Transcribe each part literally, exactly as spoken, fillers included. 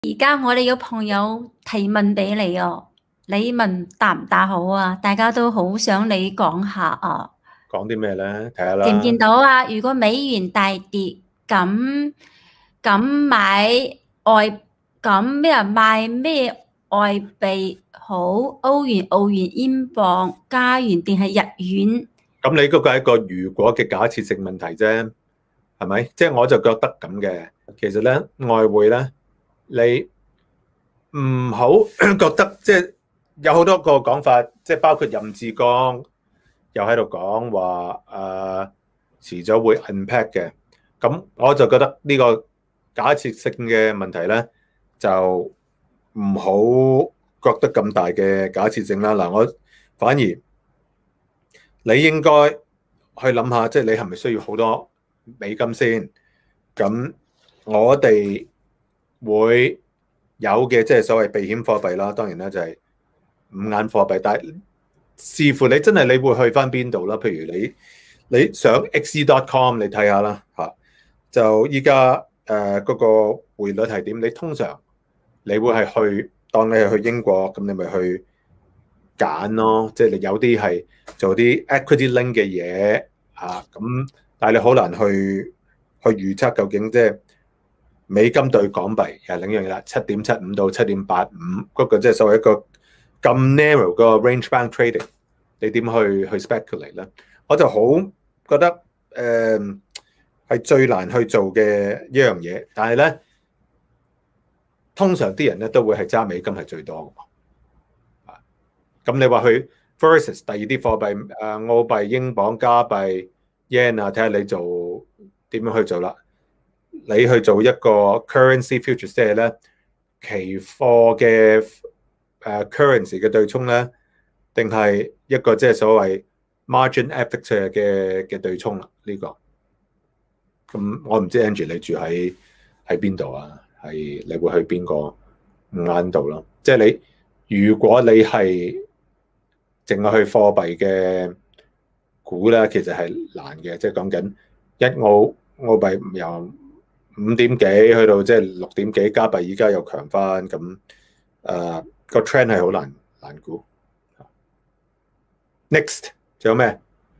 而家我哋有朋友提問俾你哦，你問答唔答好啊？大家都好想你講下啊。 講啲咩咧？睇下見唔見啦。 到啊？如果美元大跌，咁咁買外咁咩啊？買咩外幣好？歐元、澳元、英鎊、加元定係日元？ 咁你嗰個係一個如果嘅假設性問題啫，係咪？即係我就覺得咁嘅。其實咧，外匯咧，你唔好覺得即係有好多個講法，即係包括任志剛又喺度講話誒遲早會 unpack 嘅。咁我就覺得呢個假設性嘅問題咧，就唔好覺得咁大嘅假設性啦。嗱，我反而你應該去諗下，即係你係咪需要好多美金先？咁我哋會有嘅，即係所謂避險貨幣啦。當然啦，就係五眼貨幣。但係視乎你真係你會去翻邊度啦。譬如你你上 X E dot com 你睇下啦嚇，就依家誒嗰個匯率係點？你通常你會係去當你係去英國，咁你咪去揀咯。即係你有啲係做啲 equity link 嘅嘢嚇，咁但係你好難去去預測究竟即係美金對港幣又係另一樣嘢啦，七點七五到七點八五嗰個即係所謂一個咁 narrow 個 range bound trading，你點去去 speculate 咧？我就好覺得誒係、呃、最難去做嘅一樣嘢，但係咧通常啲人咧都會係揸美金係最多嘅。咁你話去 versus 第二啲貨幣誒、呃、澳幣、英鎊、加幣、yen 啊，睇下你做點樣去做啦。你去做一個 currency futures，即係咧期貨嘅誒 currency 嘅對沖咧，定係一個即係所謂 margin FX 嘅嘅對沖啦？呢、這個咁我唔知 Angie 你住喺喺邊度啊？係你會去邊個五眼度咯？即係你如果你係淨係去貨幣嘅股咧，其實係難嘅，即係講緊一澳澳幣由五點幾去到即係六點幾，加幣依家又強翻，咁誒個 trend 係好難難估。Next 仲有咩？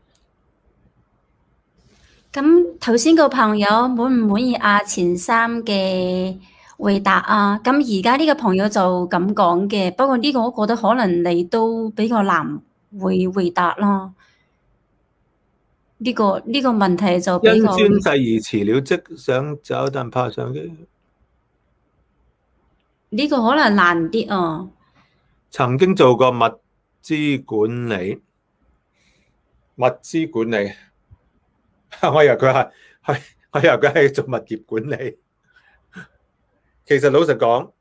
咁頭先個朋友滿唔滿意阿錢三嘅回答啊？咁而家呢個朋友就咁講嘅，不過呢個我覺得可能你都比較難會回答咯。呢、這個呢、這個問題就比較因專制而辭了職，想走但怕上嘅。 呢個可能難啲啊。 曾經做過物資管理，物資管理。我以為佢係係，我以為佢係做物業管理。其實老實講，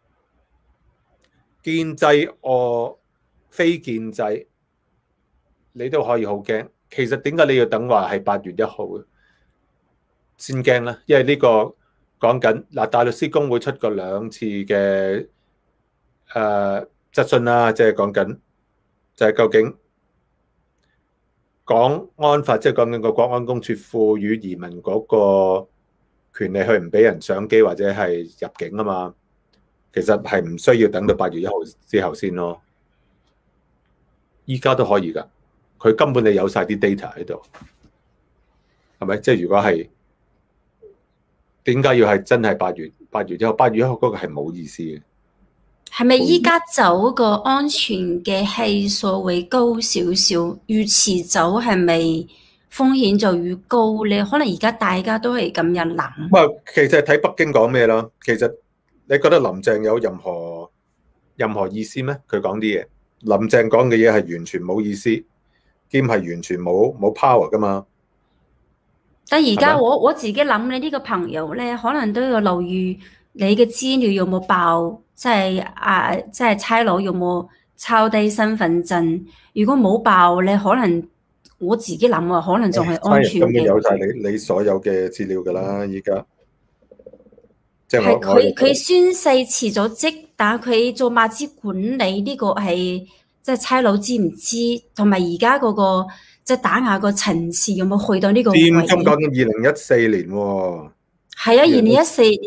建制或非建制，你都可以好驚。其實點解你要等話係八月一號先驚咧？因為呢個講緊嗱，大律師公會出過兩次嘅誒質詢啦，即係講緊就係究竟港安法，即係講緊個國安公署賦予移民嗰個權利去唔俾人上機或者係入境啊嘛。其實係唔需要等到八月一號之後先咯，依家都可以㗎。佢根本你有晒啲 data 喺度，係咪？即係如果係點解要係真係八月八月一號？八月一號嗰個係冇意思嘅。 係咪依家走個安全嘅係數會高少少？越遲走係咪風險就越高咧？可能而家大家都係咁樣諗。 咁啊，其實睇北京講咩啦。其實你覺得林鄭有任何任何意思咩？佢講啲嘢，林鄭講嘅嘢係完全冇意思，兼係完全冇冇 power 噶嘛。 但而家我我自己諗你呢個朋友咧，可能都要留意你嘅資料有冇爆，即係啊，即係差佬有冇抄低身份證。如果冇爆咧，可能我自己諗啊，可能仲係安全嘅。 咁有晒你你所有嘅資料噶啦，依家即係係我佢佢宣誓辭咗職，但係佢做物資管理呢個係即係差佬知唔知？同埋而家嗰個即係打壓個層次有冇去到呢個位？ 佔中講緊二零一四年喎。 係啊，二零一四年。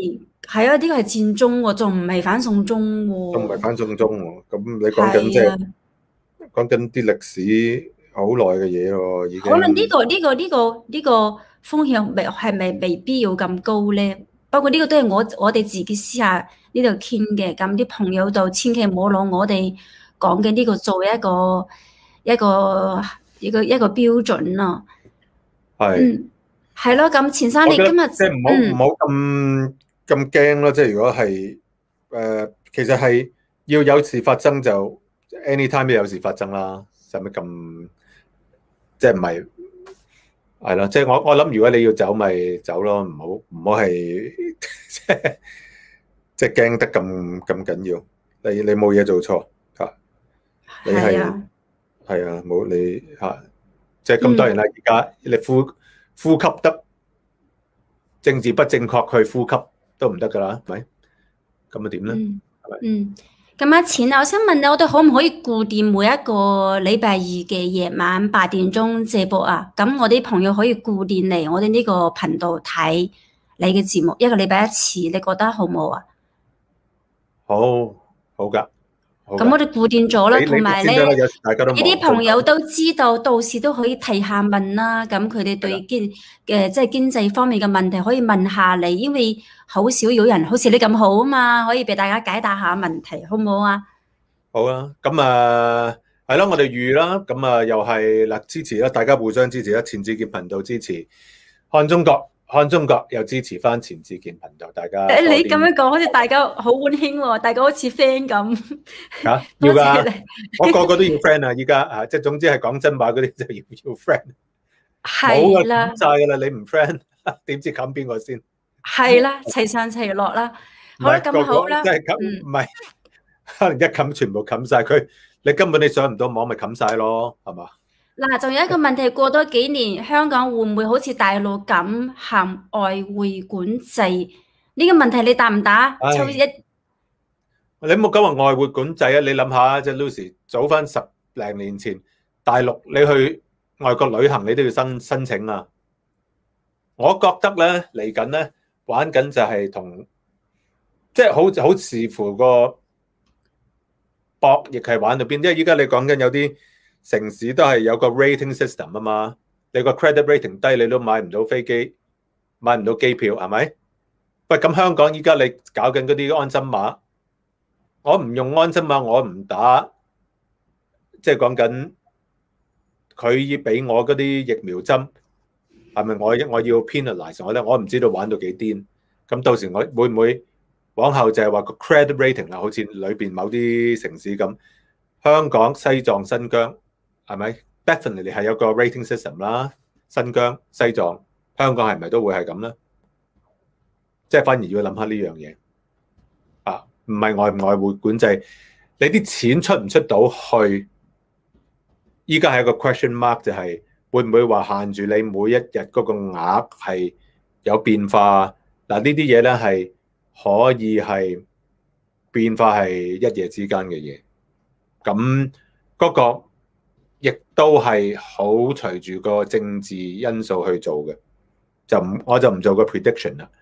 係啊，呢個係佔中喎，仲唔係反送中喎？ 都唔係反送中喎。咁你講緊即係啊， 係講緊啲歷史好耐嘅嘢喎，已可能呢經個呢個呢個呢個風險未係咪未必要咁高咧？不過呢個都係我我哋自己私下呢度傾嘅，咁啲朋友就千祈唔好攞我哋講嘅呢個做一個一個一個一個標準咯。 係。 嗯，係咯，咁錢生我覺得你今日即係唔好唔嗯好咁咁驚咯。即係如果係誒、呃，其實係要有事發生就 anytime 都有事發生啦。使乜咁即係唔係係咯？即係我我諗，如果你要走咪走咯，唔好唔好係即係即係驚得咁咁緊要。你你冇嘢做錯嚇，你係係啊， 係啊冇你嚇，即係咁當然嗯啦。而家你呼呼吸得政治不正確去呼吸都唔得㗎啦，係咪？咁啊點咧？ 嗯係咪？ 嗯。咁阿錢啊，我想問你，我哋可唔可以固定每一個禮拜二嘅夜晚八點鐘直播啊？咁我啲朋友可以固定嚟我哋呢個頻道睇你嘅節目，一個禮拜一次，你覺得好唔好啊？ 好好㗎，好㗎。 咁我哋固定咗啦， 你你同埋咧， 先得啦，有時大家都你忙中啲朋友都知道，到時都可以提下問啦。咁佢哋係啦。 對經嘅即係經濟方面嘅問題可以問下你，因為好少有人好似你咁好啊嘛，可以俾大家解答下問題，好唔好啊？ 好啊，咁啊係咯，我哋預啦，咁啊又係嗱支持啦，大家互相支持啦，錢志健頻道支持，看中國看中國又支持翻錢志健頻道，大家誒， 多你咁啲樣講，好似大家好溫馨喎，大家好似 friend 咁。 嚇多謝要㗎， 你， 我個個都要 friend 啊，依家啊，即係總之係講真話嗰啲就要要 friend，冇啊係啦， 冚晒㗎啦，你唔 friend 點知冚邊個先？ 係啦，齊上齊落啦。好啦，咁唔係個好啦， 個即係冚， 嗯。 唔係可能一冚全部冚晒佢，你根本你上唔到網咪冚晒咯，係嘛？ 嗱，仲有一個問題，過多幾年香港會唔會好似大陸咁行外匯管制？呢個問題你答唔答？抽一唉。你冇講話外匯管制啊！你諗下，即係 Lucy 早翻十零年前，大陸你去外國旅行，你都要申申請啊！我覺得咧嚟緊咧玩緊就係同，即係好好視乎個博弈係玩到邊，因為依家你講緊有啲城市都係有個 rating system 啊嘛，你個 credit rating 低，你都買唔到飛機，買唔到機票，係咪？喂，咁香港依家你搞緊嗰啲安心碼。我唔用安心碼，我唔打，即係講緊佢要俾我嗰啲疫苗針，係咪我我要 penalize 我咧？我唔知道玩到幾癲。咁到時我會唔會往後就係話個 credit rating 啦？好似裏邊某啲城市咁，香港、西藏、新疆係咪 definitely 係有個 rating system 啦？新疆、西藏、香港係咪都會係咁咧？即係反而要諗下呢樣嘢。唔係外唔外匯管制，你啲錢出唔出到去？依家係一個 question mark，就係會唔會話限住你每一日嗰個額係有變化？嗱，呢啲嘢咧係可以係變化係一夜之間嘅嘢。咁嗰個亦都係好隨住個政治因素去做嘅，就唔我就唔做個 prediction 啦。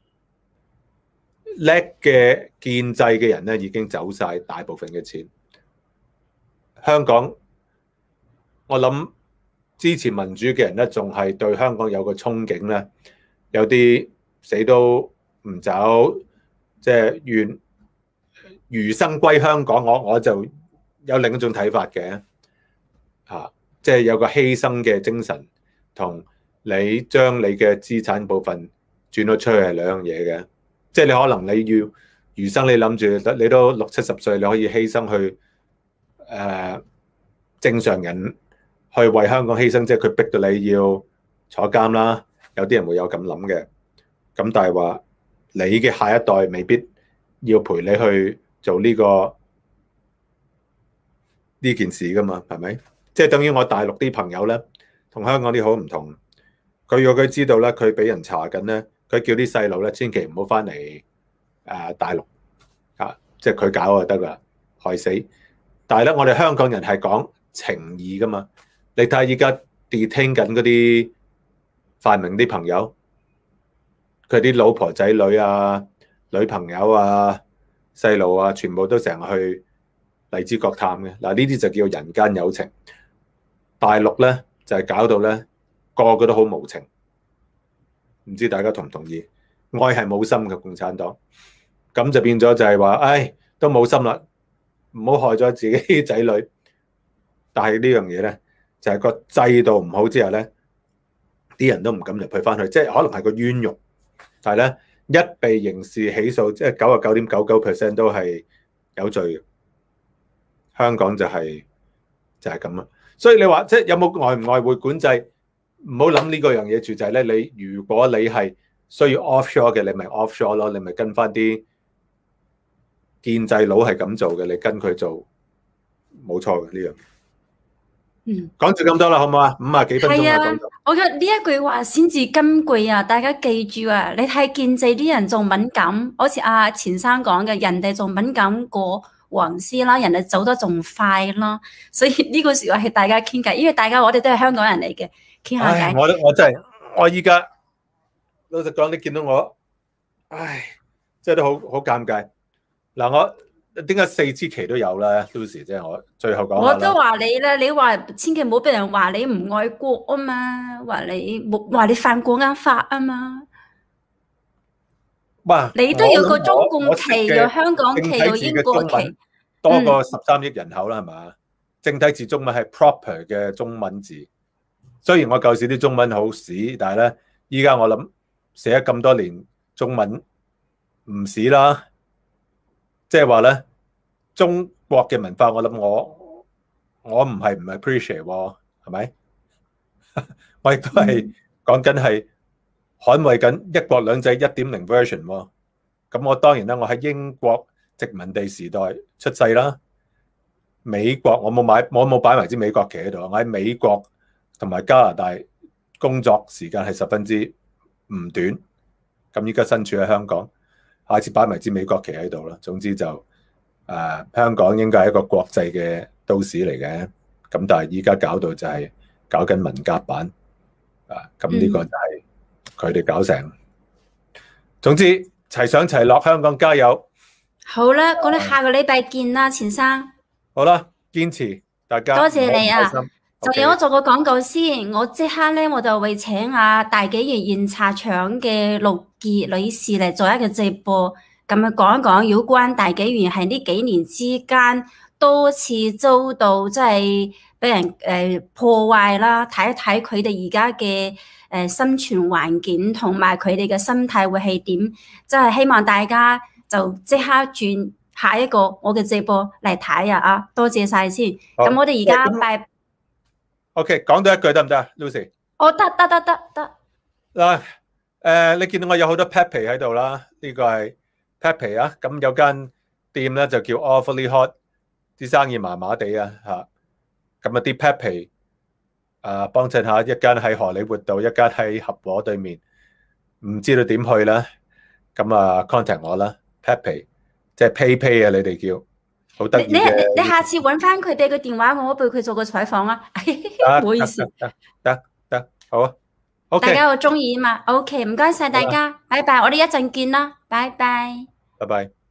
叻嘅建制嘅人咧已經走晒大部分嘅錢。香港，我諗支持民主嘅人咧，仲係對香港有個憧憬咧，有啲死都唔走，即係願餘生歸香港。我我就有另一種睇法嘅，嚇，即係有個犧牲嘅精神，同你將你嘅資產部分轉咗出去係兩樣嘢嘅。即係你可能你要餘生，你諗住你都六七十歲，你可以犧牲去誒、呃、正常人去為香港犧牲，即係佢逼到你要坐監啦。有啲人會有咁諗嘅，咁但係話你嘅下一代未必要陪你去做呢、這個呢件事噶嘛，係咪？即係等於我大陸啲朋友咧，同香港啲好唔同。佢如果佢知道咧，佢俾人查緊咧。佢叫啲細路咧，千祈唔好翻嚟誒大陸啊！即係佢搞就得啦，害死。但係咧，我哋香港人係講情義噶嘛。你睇下依家 detain 緊嗰啲泛民啲朋友，佢啲老婆仔女啊、 女朋友啊、細路啊，全部都成日去荔枝角探嘅。嗱，呢啲就叫人間有情。大陸咧就係、是、搞到咧個個都好無情，唔知大家同唔同意？愛係冇心嘅共產黨，咁就變咗就係話，唉，都冇心啦，唔好害咗自己啲仔女。但係呢樣嘢咧，就係、是、個制度唔好之後咧，啲人都唔敢入去翻去，即係可能係個冤獄。但係咧，一被刑事起訴，即係九十九點九九 percent 都係有罪嘅。香港就係、是、就係咁啦。所以你話即係有冇外唔外匯管制？唔好諗呢個樣嘢住，就係咧，你如果你係需要 offshore 嘅，你咪 offshore 咯，你咪跟翻啲建制佬係咁做嘅，你跟佢做冇錯嘅呢樣。嗯，講住咁多啦，好唔好啊？五啊幾分鐘啊，講咗。 我覺得呢一句話先至金句啊，大家記住啊！你睇建制啲人仲敏感，好似阿錢生講嘅，人哋仲敏感過黃絲啦，人哋走得仲快啦，所以呢個時候係大家傾偈，因為大家我哋都係香港人嚟嘅，傾下偈。 我我真係我依家老實講，你見到我，唉，真係都好好尷尬。嗱，我點解四支旗都有咧 Lucy 即係我最後講。 我都話你啦，你話千祈唔好俾人話你唔愛國啊嘛，話你冇話你犯國安法啊嘛。 哇！ 你都有個中共旗，有香港旗，有英國旗， 多過十三億人口啦，係嘛？正體字中文係 proper 嘅中文字。雖然我舊時啲中文好屎，但係咧，依家我諗寫咗咁多年中文唔屎啦。即係話咧，中國嘅文化，我諗我我唔係唔 appreciate 喎，係咪？我亦都係講緊係捍衛緊一國兩制一點零 version 喎。咁我當然啦，我喺英國殖民地時代出世啦。美國我冇買，我冇擺埋支美國旗喺度。我喺美國同埋加拿大工作時間係十分之唔短。咁依家身處喺香港。下次擺埋支美國旗喺度啦。總之就誒、呃、香港應該係一個國際嘅都市嚟嘅，咁但係依家搞到就係搞緊文革版啊！咁呢個就係佢哋搞成。嗯、總之齊上齊落，香港加油！ 好啦，我哋下個禮拜見啦，錢生。 好啦，堅持大家。 多謝你啊！就讓我做個廣告先， okay. 我即刻咧我就會請阿大紀元現茶廠嘅陸傑女士嚟做一個直播，咁啊講一講有關大紀元喺呢幾年之間多次遭到即係俾人誒、呃、破壞啦，睇一睇佢哋而家嘅誒生存環境同埋佢哋嘅心態會係點，即係希望大家就即刻轉下一個我嘅直播嚟睇啊！啊，多謝晒先。咁我哋而家拜。 OK， 講多一句得唔得啊 ，Lucy？ 哦，得得得得得。 嗱，誒，你見到我有好多 Pepe 喺度啦，呢個係 Pepe 啊。咁有間店咧就叫 Awfully Hot，啲生意麻麻地啊嚇。咁啊啲 Pepe 啊幫襯下，一間喺荷里活道，一間喺合和對面，唔知道點去咧？咁啊 contact 我啦 ，Pepe，即係 PayPay 啊，你哋叫。好得意嘅。 你你你下次揾翻佢俾個電話我，俾佢做個採訪啊！唔好意思。 得得得，好啊。OK。 大家好中意啊嘛。OK，唔該晒大家，拜拜。我哋一陣見啦，拜拜。 拜拜。